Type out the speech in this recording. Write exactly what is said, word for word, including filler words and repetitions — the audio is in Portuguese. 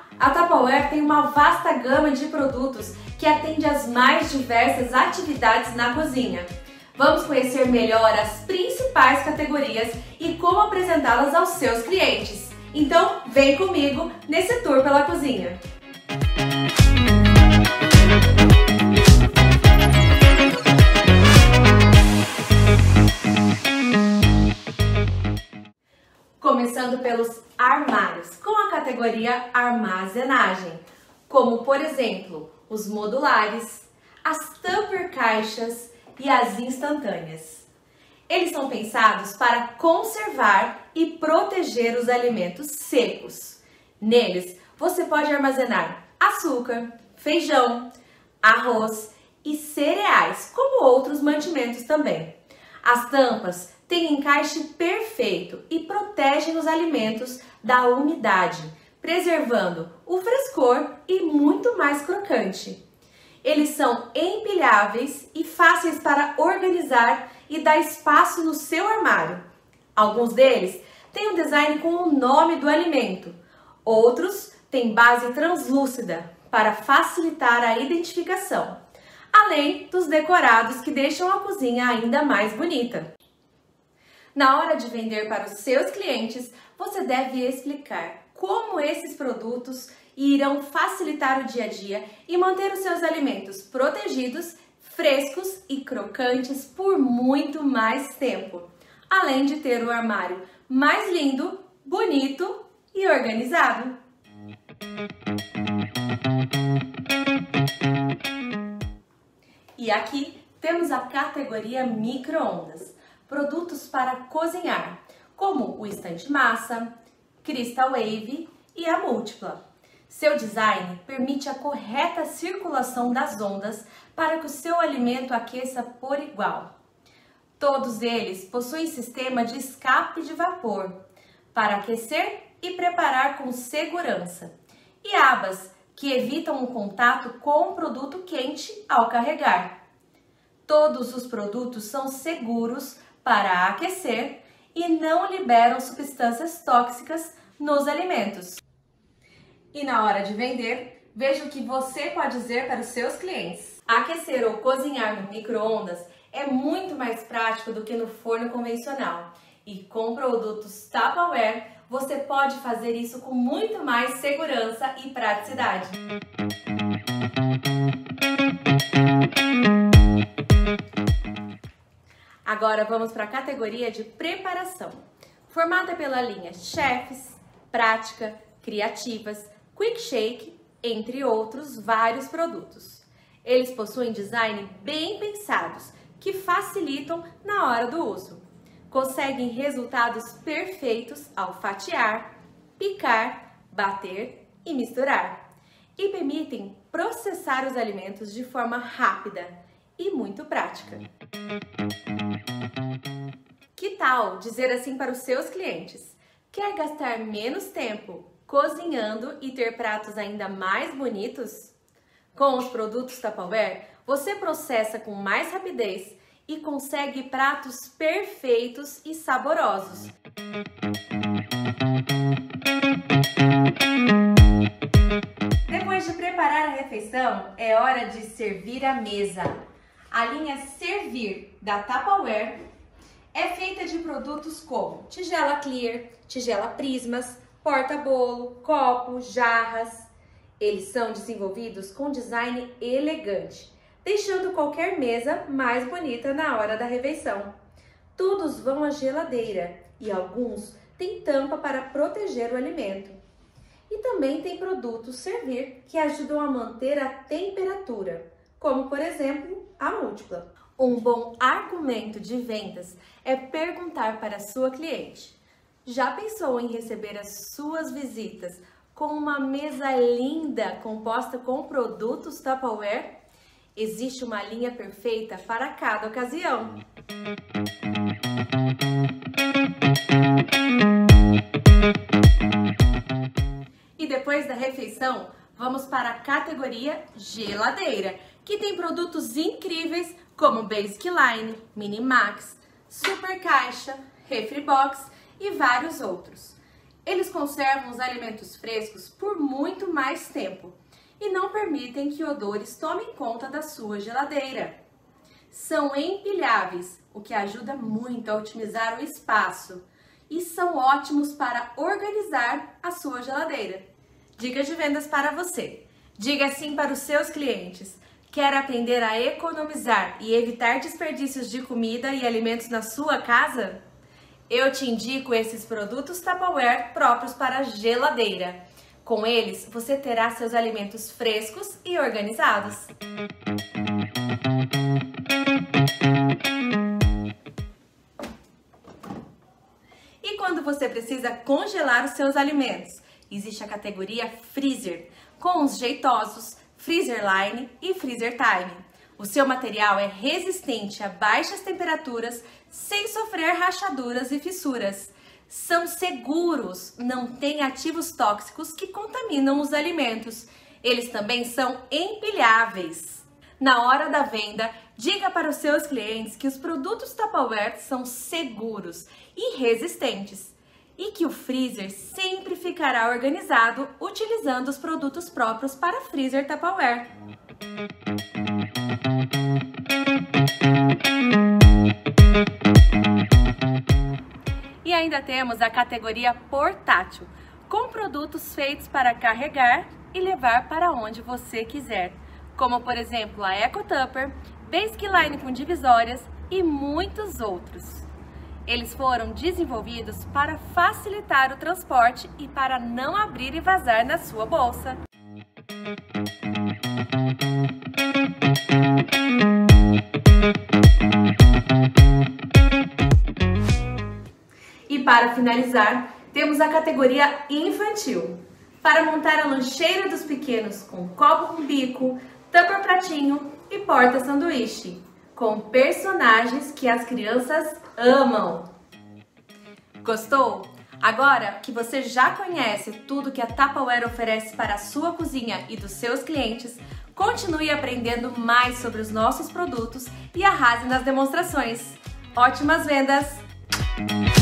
A Tupperware tem uma vasta gama de produtos que atende às mais diversas atividades na cozinha. Vamos conhecer melhor as principais categorias e como apresentá-las aos seus clientes. Então, vem comigo nesse tour pela cozinha. Começando pelos armários, com a categoria armazenagem, como por exemplo, os modulares, as Tupper caixas e as instantâneas. Eles são pensados para conservar e proteger os alimentos secos. Neles, você pode armazenar açúcar, feijão, arroz e cereais, como outros mantimentos também. As tampas têm encaixe perfeito e protegem os alimentos da umidade, preservando o frescor e muito mais crocante. Eles são empilháveis e fáceis para organizar e dar espaço no seu armário. Alguns deles têm um design com o nome do alimento, outros têm base translúcida para facilitar a identificação, além dos decorados que deixam a cozinha ainda mais bonita. Na hora de vender para os seus clientes, você deve explicar como esses produtos irão facilitar o dia a dia e manter os seus alimentos protegidos, frescos e crocantes por muito mais tempo, além de ter o armário mais lindo, bonito e organizado. E aqui temos a categoria micro-ondas. Produtos para cozinhar, como o Instant Massa, Crystal Wave e a Múltipla. Seu design permite a correta circulação das ondas para que o seu alimento aqueça por igual. Todos eles possuem sistema de escape de vapor para aquecer e preparar com segurança e abas que evitam o contato com o produto quente ao carregar. Todos os produtos são seguros para aquecer e não liberam substâncias tóxicas nos alimentos. E na hora de vender, veja o que você pode dizer para os seus clientes. Aquecer ou cozinhar no micro-ondas é muito mais prático do que no forno convencional. E com produtos Tupperware, você pode fazer isso com muito mais segurança e praticidade. Agora vamos para a categoria de preparação, formada pela linha Chefs, Prática, Criativas, Quick Shake, entre outros vários produtos. Eles possuem design bem pensados, que facilitam na hora do uso. Conseguem resultados perfeitos ao fatiar, picar, bater e misturar. E permitem processar os alimentos de forma rápida e muito prática. Que tal dizer assim para os seus clientes? Quer gastar menos tempo cozinhando e ter pratos ainda mais bonitos? Com os produtos Tupperware, você processa com mais rapidez e consegue pratos perfeitos e saborosos. Depois de preparar a refeição, é hora de servir a mesa. A linha Servir da Tupperware é feita de produtos como tigela clear, tigela prismas, porta-bolo, copo, jarras. Eles são desenvolvidos com design elegante, deixando qualquer mesa mais bonita na hora da refeição. Todos vão à geladeira e alguns têm tampa para proteger o alimento. E também tem produtos Servir que ajudam a manter a temperatura, como por exemplo a Múltipla. Um bom argumento de vendas é perguntar para a sua cliente: já pensou em receber as suas visitas com uma mesa linda composta com produtos Tupperware? Existe uma linha perfeita para cada ocasião. E depois da refeição, vamos para a categoria geladeira, que tem produtos incríveis como Basic Line, Mini Max, Super Caixa, Refri Box e vários outros. Eles conservam os alimentos frescos por muito mais tempo e não permitem que odores tomem conta da sua geladeira. São empilháveis, o que ajuda muito a otimizar o espaço, e são ótimos para organizar a sua geladeira. Dicas de vendas para você. Diga sim para os seus clientes. Quer aprender a economizar e evitar desperdícios de comida e alimentos na sua casa? Eu te indico esses produtos Tupperware próprios para geladeira. Com eles, você terá seus alimentos frescos e organizados. E quando você precisa congelar os seus alimentos? Existe a categoria Freezer, com os jeitosos Freezer Line e Freezer Time. O seu material é resistente a baixas temperaturas, sem sofrer rachaduras e fissuras. São seguros, não têm ativos tóxicos que contaminam os alimentos. Eles também são empilháveis. Na hora da venda, diga para os seus clientes que os produtos Tupperware são seguros e resistentes e que o freezer sempre ficará organizado utilizando os produtos próprios para freezer Tupperware. E ainda temos a categoria portátil, com produtos feitos para carregar e levar para onde você quiser, como por exemplo a Eco Tupper, Basic Line com divisórias e muitos outros. Eles foram desenvolvidos para facilitar o transporte e para não abrir e vazar na sua bolsa. E para finalizar, temos a categoria infantil, para montar a lancheira dos pequenos com copo com bico, tupper pratinho e porta-sanduíche, com personagens que as crianças amam. Gostou? Agora que você já conhece tudo que a Tupperware oferece para a sua cozinha e dos seus clientes, continue aprendendo mais sobre os nossos produtos e arrase nas demonstrações. Ótimas vendas!